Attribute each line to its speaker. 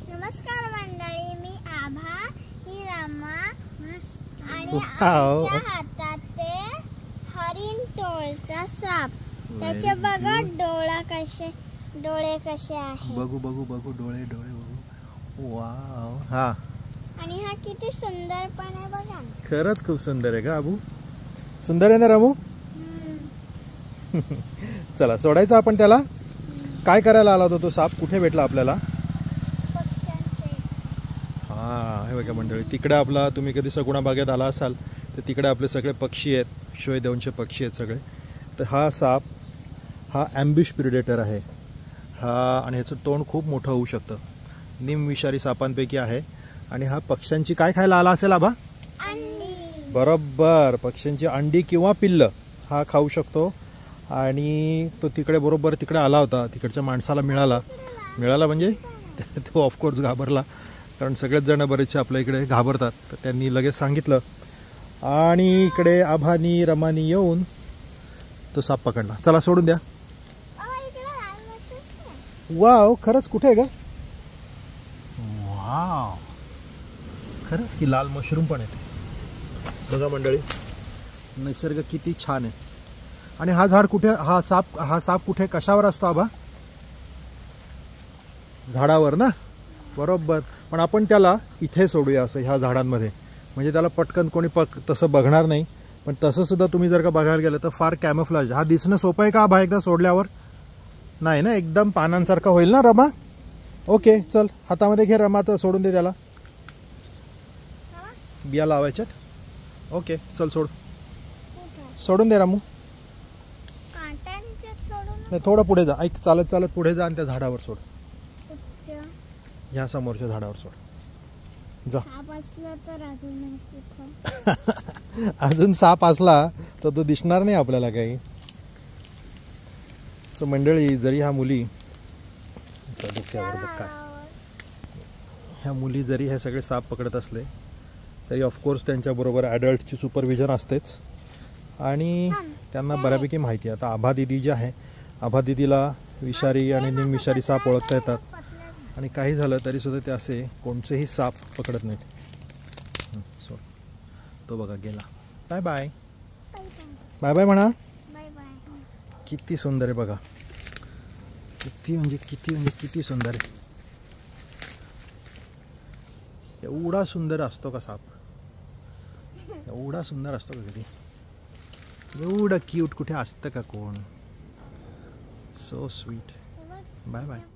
Speaker 1: नमस्कार मंडळी, मी आभा, ही रमा आणि
Speaker 2: वाव.
Speaker 1: आमच्या हातात ते हरिण टोळचा साप. त्याचे बघा डोळे कसे आहेत.
Speaker 2: बघू डोळे बघू. वाव. हा,
Speaker 1: आणि हा किती सुंदर पण आहे बघा.
Speaker 2: खरंच खूप सुंदर आहे का अबू? सुंदर आहे ना रामू? चला सोडायचं आपण त्याला. काय करायला आला होता तो साप? कुठे भेटला आपल्याला? हा, हे बघा मंडळी, तिकडे आपला, तुम्ही कधी सगुणा बागेत आला असाल तर तिकडे आपले सगळे पक्षी आहेत, शोयदेवचे पक्षी आहेत सगळे. तर हा साप हा ॲम्ब्युश प्रिडेटर आहे हा, आणि ह्याचं तोंड खूप मोठं होऊ शकतं. निमविषारी सापांपैकी आहे. आणि हा पक्ष्यांची काय खायला आला असेल आबा?
Speaker 1: अंडी.
Speaker 2: बरोबर, पक्ष्यांची अंडी किंवा पिल्लं हा खाऊ शकतो. आणि तो बरोबर तिकडे आला होता, तिकडच्या माणसाला मिळाला म्हणजे तो ऑफकोर्स घाबरला, कारण सगळेच जण बरेचसे आपल्या इकडे घाबरतात. तर त्यांनी लगेच सांगितलं आणि इकडे आभानी रमानी येऊन तो साप पकडला. चला सोडून द्या. वाव, खरंच कुठे आहे का? वाव, खरंच की लाल मशरूम पण आहे. बघा मंडळी, निसर्ग किती छान आहे. आणि हा झाड कुठे, हा साप कुठे, कशावर असतो आबा? झाडावर ना, बरोबर. पण आपण त्याला इथे सोडूया असं, ह्या झाडांमध्ये, म्हणजे त्याला पटकन कोणी तसं बघणार नाही. पण तसं सुद्धा तुम्ही जर का बघायला गेलं तर फार कॅमोफ्लेज. हा दिसणं सोपं आहे का आबा एकदा सोडल्यावर? नाही ना, एकदम पानांसारखं होईल ना रमा? ओके, चल हातामध्ये घे रमा, तर सोडून दे त्याला. बिया लावायच्यात. ओके, चल सोडून दे रामू. नाही, थोडं पुढे जा, ऐक, चालत चालत पुढे जा आणि त्या झाडावर सोड. ह्या समोरच्या झाडावर सोड जा. अजून साप असला तर तो दिसणार नाही आपल्याला काही. सो मंडळी, जरी ह्या मुली जरी हे सगळे साप पकडत असले तरी ऑफकोर्स त्यांच्याबरोबर ॲडल्टची सुपरविजन असतेच. आणि त्यांना बऱ्यापैकी माहिती आहे. आता आभा दिदी जी आहे, आभा दिदीला विषारी आणि निमविषारी साप ओळखता येतात. आणि काही झालं तरी सुद्धा ते असे कोणतेही साप पकडत नाहीत. सो तो बघा गेला. Bye bye. बाय बाय म्हणा. किती सुंदर आहे बघा, किती सुंदर आहे. एवढा सुंदर असतो का साप? एवढा सुंदर असतो का कधी? एवढं क्यूट कुठे असतं का कोण? So sweet. Bye bye.